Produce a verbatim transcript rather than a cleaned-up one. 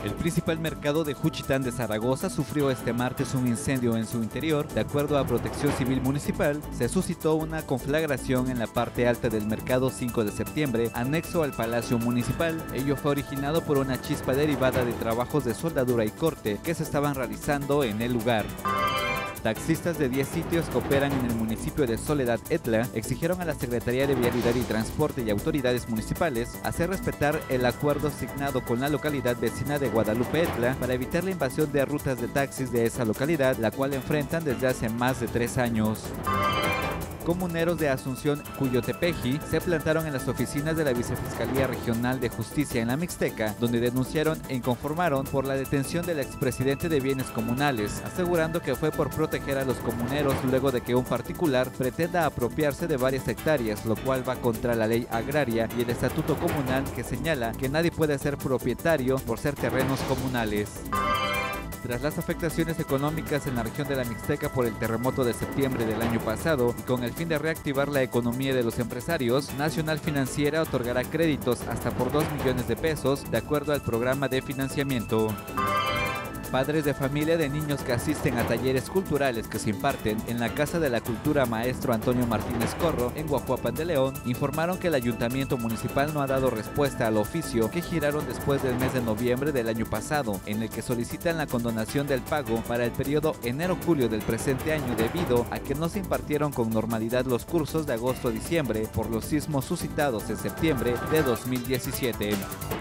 El principal mercado de Juchitán de Zaragoza sufrió este martes un incendio en su interior. De acuerdo a Protección Civil Municipal, se suscitó una conflagración en la parte alta del mercado cinco de septiembre, anexo al Palacio Municipal. Ello fue originado por una chispa derivada de trabajos de soldadura y corte que se estaban realizando en el lugar. Taxistas de diez sitios que operan en el municipio de Soledad Etla exigieron a la Secretaría de Vialidad y Transporte y autoridades municipales hacer respetar el acuerdo signado con la localidad vecina de Guadalupe Etla para evitar la invasión de rutas de taxis de esa localidad, la cual enfrentan desde hace más de tres años. Comuneros de Asunción Cuyotepeji se plantaron en las oficinas de la Vicefiscalía Regional de Justicia en la Mixteca, donde denunciaron e inconformaron por la detención del expresidente de Bienes Comunales, asegurando que fue por proteger a los comuneros luego de que un particular pretenda apropiarse de varias hectáreas, lo cual va contra la ley agraria y el estatuto comunal, que señala que nadie puede ser propietario por ser terrenos comunales. Tras las afectaciones económicas en la región de la Mixteca por el terremoto de septiembre del año pasado y con el fin de reactivar la economía de los empresarios, Nacional Financiera otorgará créditos hasta por dos millones de pesos de acuerdo al programa de financiamiento. Padres de familia de niños que asisten a talleres culturales que se imparten en la Casa de la Cultura Maestro Antonio Martínez Corro en Guajuapan de León informaron que el Ayuntamiento Municipal no ha dado respuesta al oficio que giraron después del mes de noviembre del año pasado, en el que solicitan la condonación del pago para el periodo enero-julio del presente año debido a que no se impartieron con normalidad los cursos de agosto-diciembre por los sismos suscitados en septiembre de dos mil diecisiete.